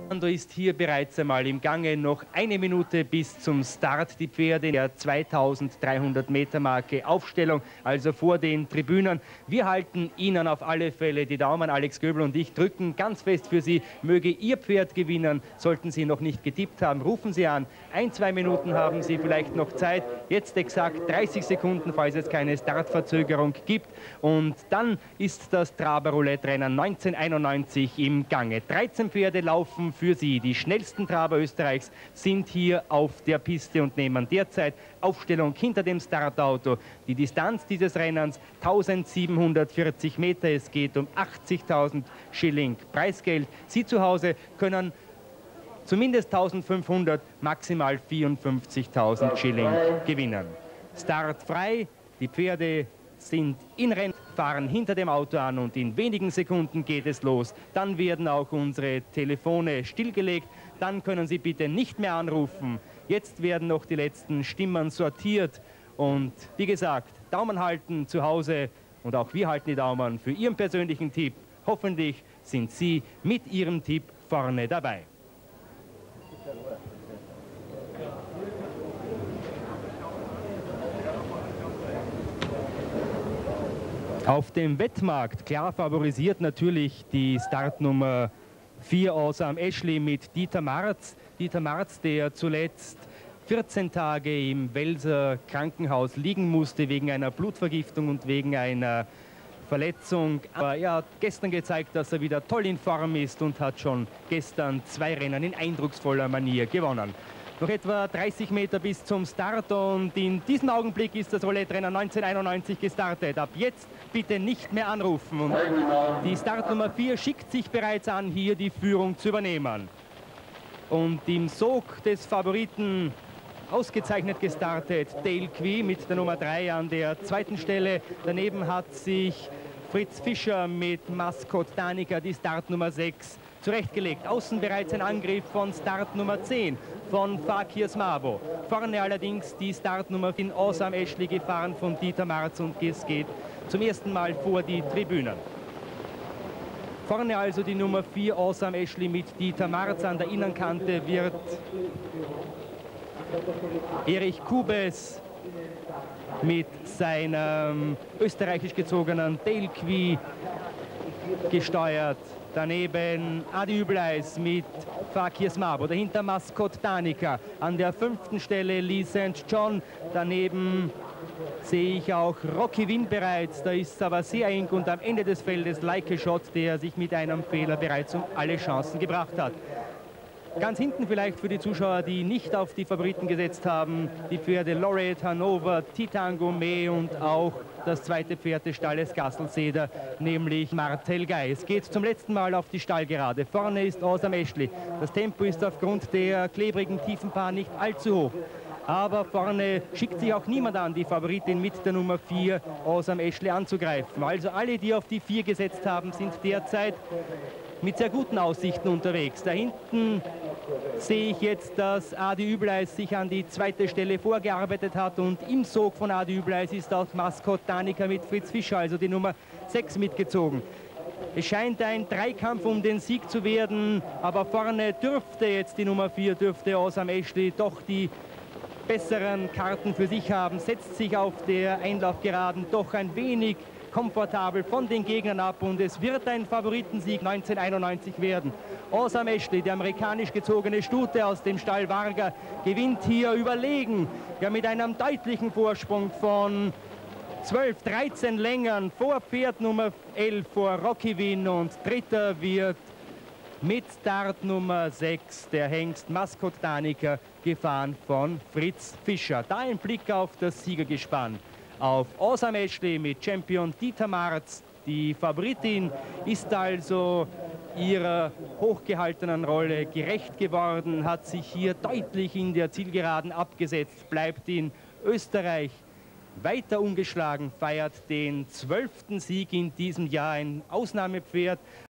Fernando ist hier bereits einmal im Gange, noch eine Minute bis zum Start. Die Pferde der 2300 Meter Marke Aufstellung, also vor den Tribünen. Wir halten Ihnen auf alle Fälle die Daumen. Alex Göbel und ich drücken ganz fest für Sie. Möge Ihr Pferd gewinnen. Sollten Sie noch nicht getippt haben, rufen Sie an. 1-2 Minuten haben Sie vielleicht noch Zeit. Jetzt exakt 30 Sekunden, falls es keine Startverzögerung gibt. Und dann ist das Traber-Roulette-Rennen 1991 im Gange. 13 Pferde laufen für Sie. Die schnellsten Traber Österreichs sind hier auf der Piste und nehmen derzeit Aufstellung hinter dem Startauto. Die Distanz dieses Rennens 1740 Meter. Es geht um 80.000 Schilling Preisgeld. Sie zu Hause können zumindest 1500, maximal 54.000 Schilling gewinnen. Start frei. Die Pferde sind in Rennen, fahren hinter dem Auto an und in wenigen Sekunden geht es los. Dann werden auch unsere Telefone stillgelegt. Dann können Sie bitte nicht mehr anrufen. Jetzt werden noch die letzten Stimmen sortiert. Und wie gesagt, Daumen halten zu Hause und auch wir halten die Daumen für Ihren persönlichen Tipp. Hoffentlich sind Sie mit Ihrem Tipp vorne dabei. Auf dem Wettmarkt klar favorisiert natürlich die Startnummer 4 Awesome Ashley mit Dieter Marz. Dieter Marz, der zuletzt 14 Tage im Welser Krankenhaus liegen musste wegen einer Blutvergiftung und wegen einer Verletzung. Aber er hat gestern gezeigt, dass er wieder toll in Form ist und hat schon gestern 2 Rennen in eindrucksvoller Manier gewonnen. Noch etwa 30 Meter bis zum Start und in diesem Augenblick ist das Roulette-Rennen 1991 gestartet. Ab jetzt bitte nicht mehr anrufen. Und die Startnummer 4 schickt sich bereits an, hier die Führung zu übernehmen. Und im Sog des Favoriten ausgezeichnet gestartet Dale Quee mit der Nummer 3 an der zweiten Stelle. Daneben hat sich Fritz Fischer mit Maskott Danica die Startnummer 6 zurechtgelegt. Außen bereits ein Angriff von Startnummer 10 von Fakir Smabo. Vorne allerdings die Startnummer in Awesome Ashley gefahren von Dieter Marz und es geht zum ersten Mal vor die Tribünen. Vorne also die Nummer 4 Awesome Ashley mit Dieter Marz. An der Innenkante wird Erich Kubes mit seinem österreichisch gezogenen Dale Quee gesteuert. Daneben Adi Übleis mit Fakir Smabo. Dahinter Maskott Danica. An der 5. Stelle Lee St. John. Daneben sehe ich auch Rocky Win bereits. Da ist es aber sehr eng und am Ende des Feldes Like a Shot, der sich mit einem Fehler bereits um alle Chancen gebracht hat. Ganz hinten vielleicht für die Zuschauer, die nicht auf die Favoriten gesetzt haben, die Pferde Lorette, Hannover, Titango May und auch das zweite Pferd des Stalles Gasselseder, nämlich Martel Guy. Es geht zum letzten Mal auf die Stallgerade. Vorne ist Awesome Ashley. Das Tempo ist aufgrund der klebrigen Tiefenbahn nicht allzu hoch. Aber vorne schickt sich auch niemand an, die Favoritin mit der Nummer 4 Awesome Ashley anzugreifen. Also alle, die auf die 4 gesetzt haben, sind derzeit mit sehr guten Aussichten unterwegs. Da hinten sehe ich jetzt, dass Adi Übleis sich an die zweite Stelle vorgearbeitet hat und im Sog von Adi Übleis ist auch Maskott Danica mit Fritz Fischer, also die Nummer 6, mitgezogen. Es scheint ein Dreikampf um den Sieg zu werden, aber vorne dürfte jetzt die Nummer 4, dürfte Awesome Ashley doch die besseren Karten für sich haben, setzt sich auf der Einlaufgeraden doch ein wenig komfortabel von den Gegnern ab und es wird ein Favoritensieg 1991 werden. Awesome Ashley, die amerikanisch gezogene Stute aus dem Stall Varga, gewinnt hier überlegen, ja mit einem deutlichen Vorsprung von 12, 13 Längern vor Pferd Nummer 11, vor Rocky Win und dritter wird mit Start Nummer 6 der Hengst Maskott Danica, gefahren von Fritz Fischer. Da ein Blick auf das Siegergespann. Auf Awesome Ashley mit Champion Dieter Marz. Die Favoritin ist also ihrer hochgehaltenen Rolle gerecht geworden, hat sich hier deutlich in der Zielgeraden abgesetzt, bleibt in Österreich weiter ungeschlagen, feiert den 12. Sieg in diesem Jahr, ein Ausnahmepferd.